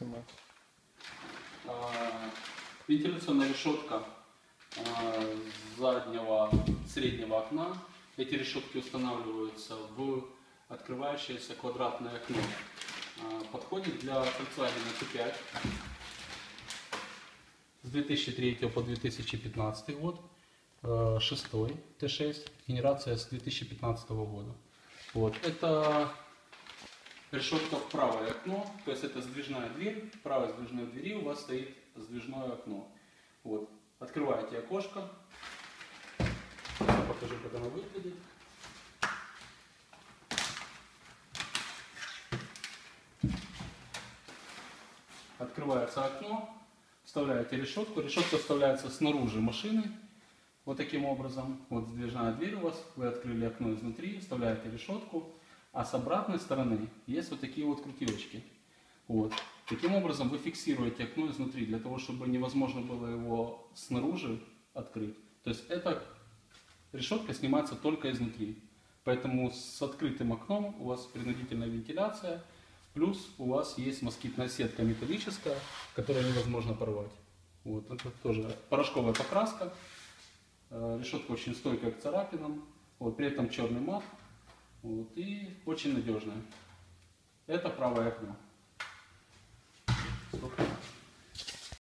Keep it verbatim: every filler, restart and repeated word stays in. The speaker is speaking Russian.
снимать. Вентиляционная решетка заднего среднего окна. Эти решетки устанавливаются в открывающееся квадратное окно. Подходит для Volkswagen Т пять с две тысячи третьего по две тысячи пятнадцатый год. Шестой Т шесть, генерация с две тысячи пятнадцатого года. Вот. Это решетка в правое окно, то есть это сдвижная дверь. В правой сдвижной двери у вас стоит сдвижное окно. Вот. Открываете окошко. Я покажу, как оно выглядит. Открывается окно, вставляете решетку. Решетка вставляется снаружи машины. Вот таким образом. Вот сдвижная дверь у вас. Вы открыли окно изнутри, вставляете решетку. А с обратной стороны есть вот такие вот крутилочки. Вот. Таким образом вы фиксируете окно изнутри, для того, чтобы невозможно было его снаружи открыть. То есть эта решетка снимается только изнутри. Поэтому с открытым окном у вас принудительная вентиляция. Плюс у вас есть москитная сетка металлическая, которую невозможно порвать. Вот. Это тоже порошковая покраска. Решетка очень стойкая к царапинам. Вот. При этом черный мат. Вот. И очень надежная. Это правое окно.